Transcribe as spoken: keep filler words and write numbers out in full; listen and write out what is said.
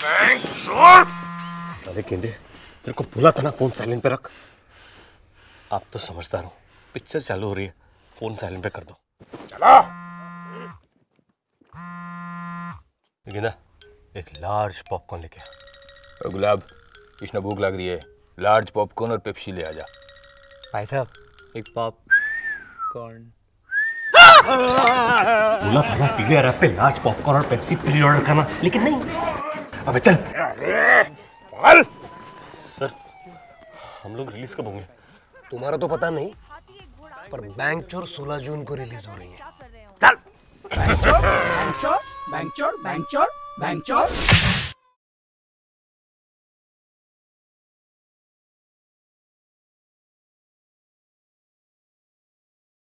साले गेंडे, तेरे को बोला था ना फोन साइलेंट पे रख। आप तो समझदार हो, पिक्चर चालू हो रही है, फोन साइलेंट पे कर दो। चलो। गेंदा, एक लार्ज पॉपकॉर्न लेके आ। गुलाब, कृष्णा भूख लग रही है, लार्ज पॉपकॉर्न और पेप्सी ले आजा। भाई साहब, एक पॉपकॉर्न। बोला था ना पीवीआर ऐप पे लार्ज पॉपकॉर्न और पेप्सी प्री ऑर्डर करना, लेकिन नहीं। अबे चल। चल। सर, हम लोग रिलीज कब होंगे? तुम्हारा तो पता नहीं, पर बैंक चोर सोलह जून को रिलीज हो रही है। चल। बैंक चोर, बैंक चोर, बैंक चोर, बैंक चोर, बैंक चोर।